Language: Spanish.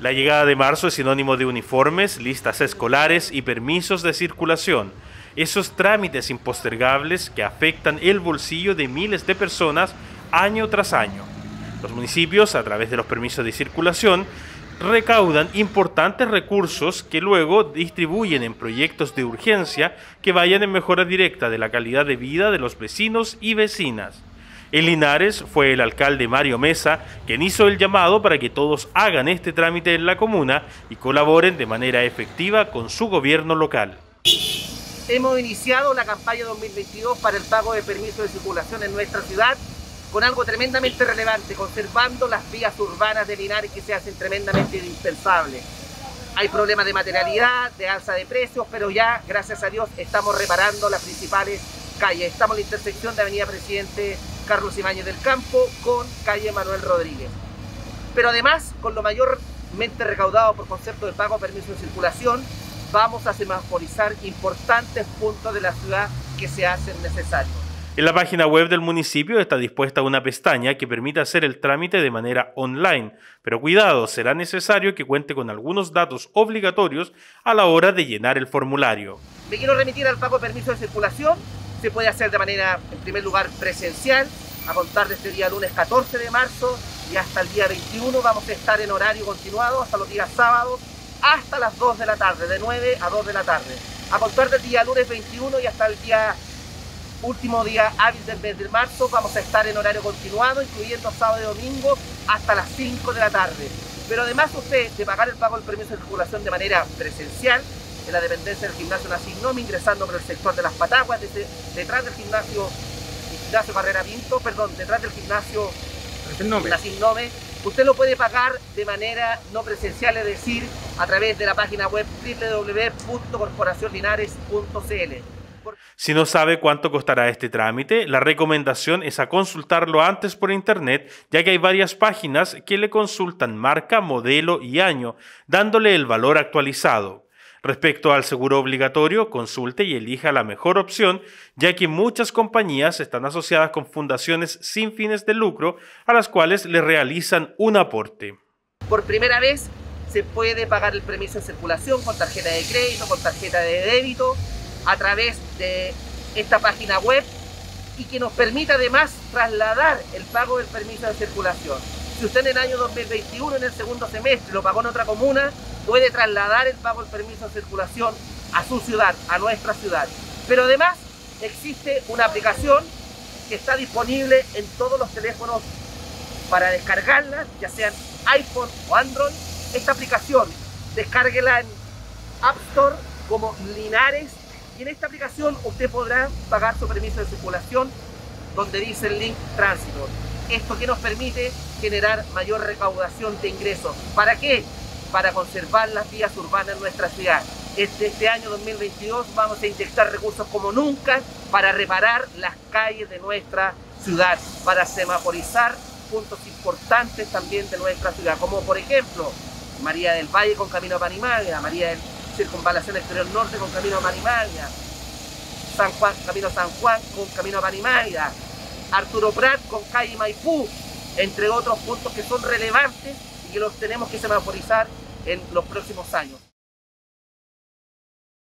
La llegada de marzo es sinónimo de uniformes, listas escolares y permisos de circulación. Esos trámites impostergables que afectan el bolsillo de miles de personas año tras año. Los municipios, a través de los permisos de circulación, recaudan importantes recursos que luego distribuyen en proyectos de urgencia que vayan en mejora directa de la calidad de vida de los vecinos y vecinas. En Linares fue el alcalde Mario Mesa quien hizo el llamado para que todos hagan este trámite en la comuna y colaboren de manera efectiva con su gobierno local. Hemos iniciado la campaña 2022 para el pago de permisos de circulación en nuestra ciudad con algo tremendamente relevante, conservando las vías urbanas de Linares que se hacen tremendamente indispensables. Hay problemas de materialidad, de alza de precios, pero ya, gracias a Dios, estamos reparando las principales calles. Estamos en la intersección de Avenida Presidente Carlos Ibáñez del Campo con calle Manuel Rodríguez. Pero además, con lo mayormente recaudado por concepto de pago de permiso de circulación, vamos a semaforizar importantes puntos de la ciudad que se hacen necesarios. En la página web del municipio está dispuesta una pestaña que permite hacer el trámite de manera online, pero cuidado, será necesario que cuente con algunos datos obligatorios a la hora de llenar el formulario. Me quiero remitir al pago de permiso de circulación. Se puede hacer de manera, en primer lugar, presencial, a contar desde el día lunes 14 de marzo y hasta el día 21 vamos a estar en horario continuado hasta los días sábados, hasta las 2 de la tarde, de 9 a 2 de la tarde. A contar del día lunes 21 y hasta el último día hábil del mes de marzo vamos a estar en horario continuado, incluyendo sábado y domingo, hasta las 5 de la tarde. Pero además usted, de pagar el pago del permiso de circulación de manera presencial, en la dependencia del gimnasio Nacin Nome, ingresando por el sector de las Pataguas, detrás del gimnasio Carrera Pinto, perdón, detrás del gimnasio Nacin Nome, usted lo puede pagar de manera no presencial, es decir, a través de la página web www.corporacionlinares.cl. Si no sabe cuánto costará este trámite, la recomendación es a consultarlo antes por internet, ya que hay varias páginas que le consultan marca, modelo y año, dándole el valor actualizado. Respecto al seguro obligatorio, consulte y elija la mejor opción, ya que muchas compañías están asociadas con fundaciones sin fines de lucro a las cuales le realizan un aporte. Por primera vez se puede pagar el permiso de circulación con tarjeta de crédito, con tarjeta de débito, a través de esta página web y que nos permita además trasladar el pago del permiso de circulación. Si usted en el año 2021, en el segundo semestre, lo pagó en otra comuna, puede trasladar el pago del permiso de circulación a su ciudad, a nuestra ciudad. Pero además existe una aplicación que está disponible en todos los teléfonos para descargarla, ya sean iPhone o Android. Esta aplicación, descárguela en App Store como Linares, y en esta aplicación usted podrá pagar su permiso de circulación donde dice el link tránsito. Esto que nos permite generar mayor recaudación de ingresos. ¿Para qué? Para conservar las vías urbanas en nuestra ciudad. Este año 2022 vamos a inyectar recursos como nunca para reparar las calles de nuestra ciudad, para semaforizar puntos importantes también de nuestra ciudad, como por ejemplo María del Valle con camino a Panimagia, María del Circunvalación Exterior Norte con camino a Panimagia, San Juan, camino a San Juan con camino a Panimagia, Arturo Prat con calle Maipú, entre otros puntos que son relevantes y que los tenemos que semaforizar en los próximos años.